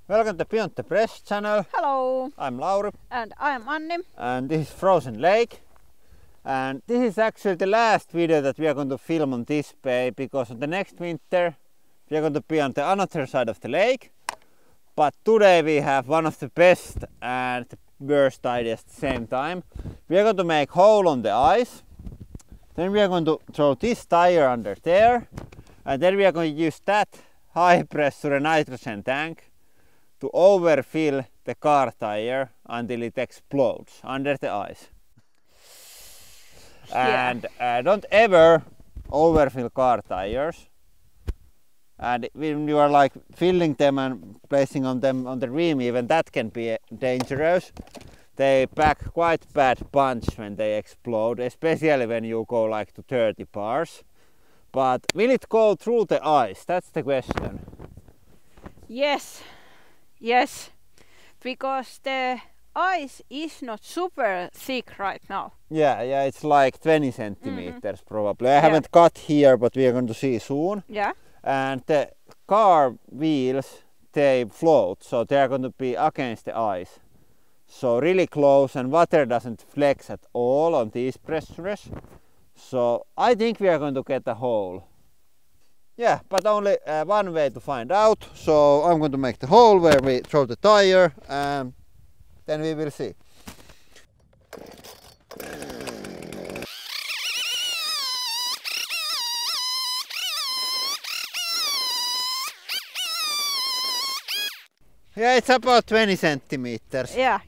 Welcome to Beyond the Press channel. Hello. I'm Lauri. And I'm Anni. And this is Frozen Lake. And this is actually the last video that we are going to film on this bay, because on the next winter we are going to be on the other side of the lake. But today we have one of the best and the worst ideas at the same time. We are going to make a hole on the ice. Then we are going to throw this tire under there. And then we are going to use that high pressure nitrogen tank to overfill the car tire until it explodes under the ice. Yeah. And don't ever overfill car tires. And when you are like filling them and placing on them on the rim, even that can be dangerous. They pack quite bad punch when they explode, especially when you go like to 30 bars. But will it go through the ice? That's the question. Yes. Yes. Because the ice is not super thick right now. Yeah, it's like 20 centimeters probably. I haven't cut here, but we are going to see soon. Yeah. And the car wheels, they float, so they are going to be against the ice. So really close, and water doesn't flex at all on these pressures. So I think we are going to get a hole. Yeah, but only one way to find out. So I'm going to make the hole where we throw the tire, and then we will see. Yeah, it's about 20 centimeters. Yeah.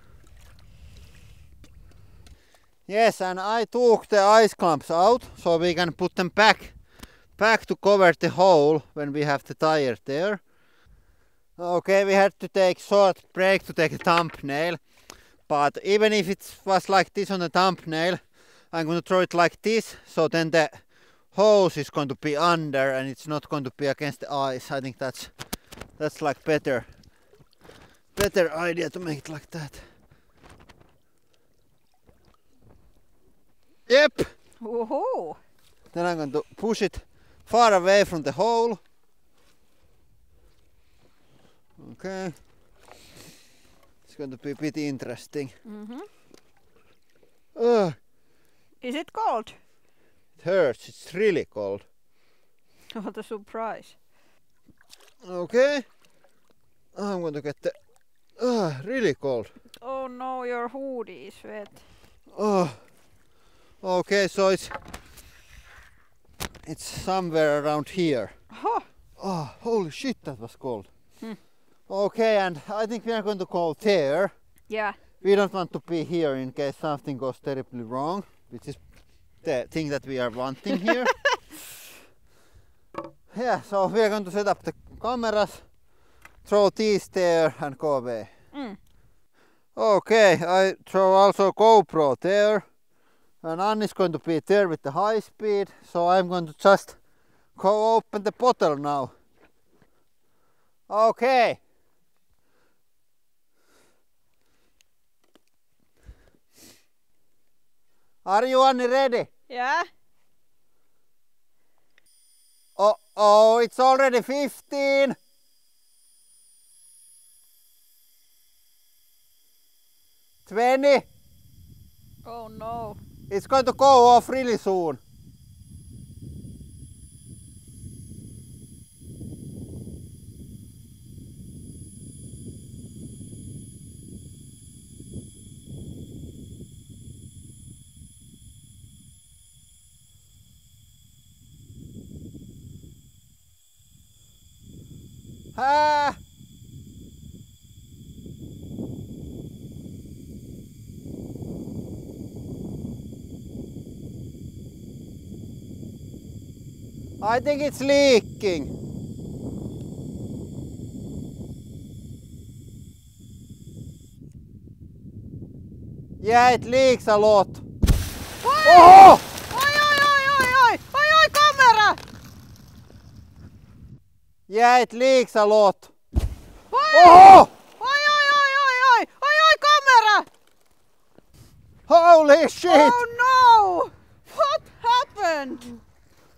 Yes, and I took the ice clumps out so we can put them back to cover the hole when we have the tire there. Okay, we had to take short break to take a thumbnail, but even if it was like this on the thumbnail, I'm going to throw it like this, so then the hose is going to be under and it's not going to be against the ice. I think that's like better idea to make it like that. Yep. Woohoo! Then I'm going to push it far away from the hole. Okay. It's going to be a bit interesting. Is it cold? It hurts, it's really cold. What a surprise. Okay. I'm going to get the really cold. Oh no, your hoodie is wet. Okay, so it's somewhere around here. Oh, holy shit, that was cold. Okay, and I think we are going to go there. Yeah. We don't want to be here in case something goes terribly wrong, which is the thing that we are wanting here. Yeah, so we are going to set up the cameras, throw these there and go away. Okay, I throw also GoPro there. And Anni's going to be there with the high speed, so I'm going to just go open the bottle now. Okay. Are you, Anni, ready? Yeah. Oh, it's already 15. 20. Oh no. It's going to go off really soon. Ah! I think it's leaking. Yeah, it leaks a lot. Oh! Oi, camera! Yeah, it leaks a lot. Oh! Oi, camera! Holy shit! Oh no! What happened?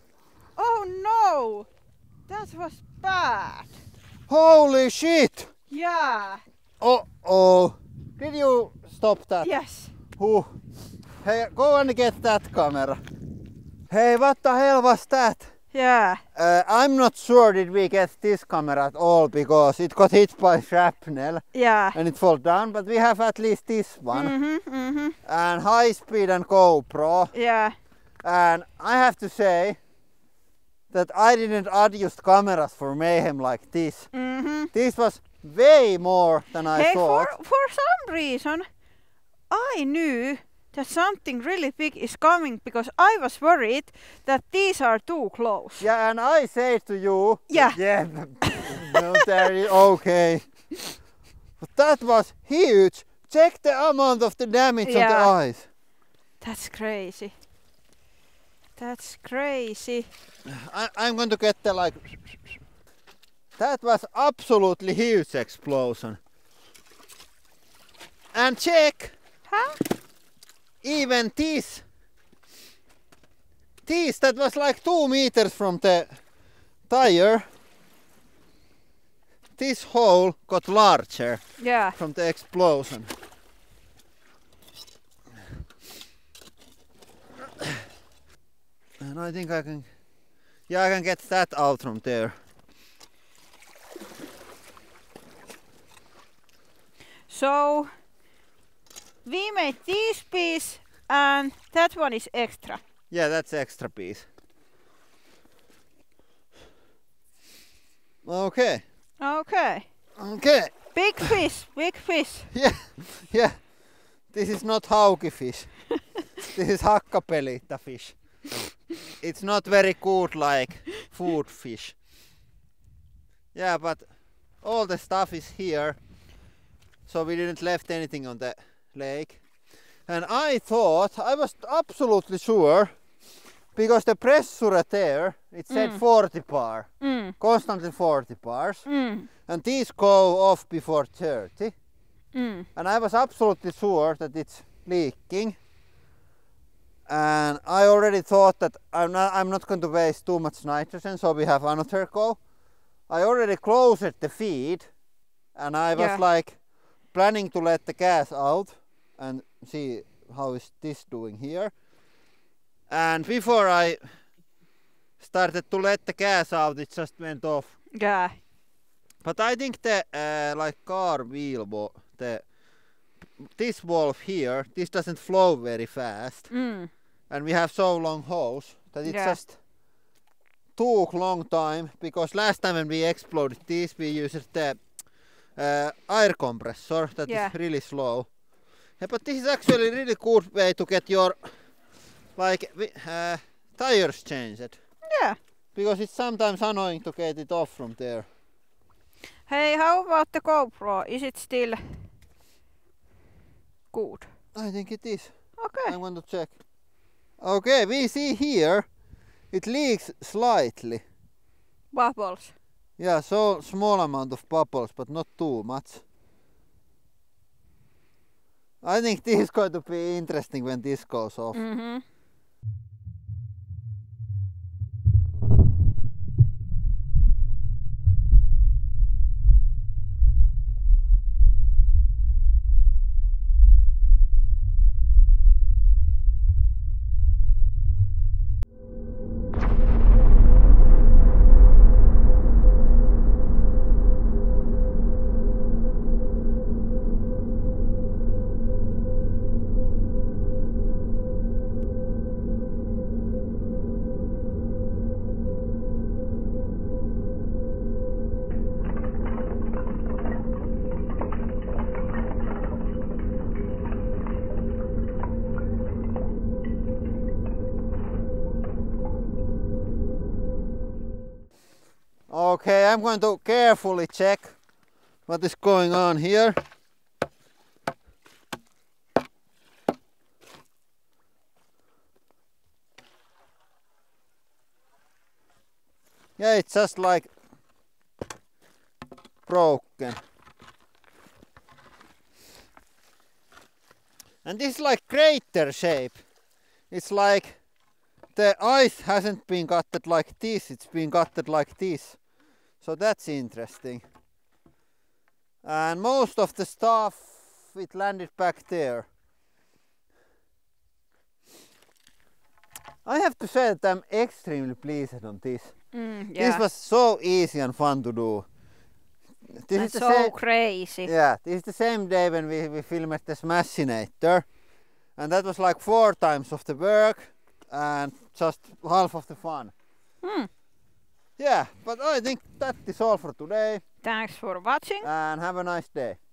Oh no! That was bad. Holy shit! Yeah. Oh. Did you stop that? Yes. Hey, go and get that camera. Hey, what the hell was that? Yeah. I'm not sure did we get this camera at all because it got hit by shrapnel. Yeah. And it fell down, but we have at least this one. Mm-hmm. And high speed and GoPro. Yeah. And I have to say that I didn't adjust cameras for mayhem like this. Mm-hmm. This was way more than I thought. For some reason, I knew that something really big is coming because I was worried that these are too close. Yeah, and I say to you, Yeah. yeah, no, okay. But that was huge. Check the amount of the damage on the eyes. That's crazy. That's crazy. I'm going to get the like. That was absolutely huge explosion. And check. Huh? Even this that was like 2 meters from the tire. This hole got larger from the explosion. And I think I can get that out from there. So we made this piece and that one is extra. Yeah, that's extra piece. Okay. Okay. Okay. Big fish, big fish. Yeah. This is not hauki fish. This is hakkapelitta fish. It's not very good like food fish. Yeah, but all the stuff is here. So we didn't left anything on the lake. And I thought, I was absolutely sure, because the pressure there, it said 40 bar, constantly 40 bars. And these go off before 30. And I was absolutely sure that it's leaking. And I already thought that I'm not going to waste too much nitrogen, so we have another go. I already closed the feed, and I was like planning to let the gas out and see how is this doing here. And before I started to let the gas out, it just went off. Yeah. But I think the like car wheel, this valve here, this doesn't flow very fast. And we have so long hose that it just took long time, because last time when we exploded this, we used the air compressor that is really slow. Yeah, but this is actually a really good way to get your like tires changed. Yeah. Because it's sometimes annoying to get it off from there. Hey, how about the GoPro? Is it still good? I think it is. Okay. I'm going to check. Okay, we see here it leaks slightly. Bubbles. Yeah, so small amount of bubbles, but not too much. I think this is going to be interesting when this goes off. Okay, I'm going to carefully check what is going on here. Yeah, it's just like broken. And this is like crater shape. It's like the ice hasn't been cutted like this, it's been cutted like this. So that's interesting. And most of the stuff it landed back there. I have to say that I'm extremely pleased on this. Yeah. This was so easy and fun to do. This and is the so crazy. Yeah, this is the same day when we filmed the Smashinator. And that was like 4 times of the work and just half of the fun. Yeah, but I think that is all for today. Thanks for watching. And have a nice day.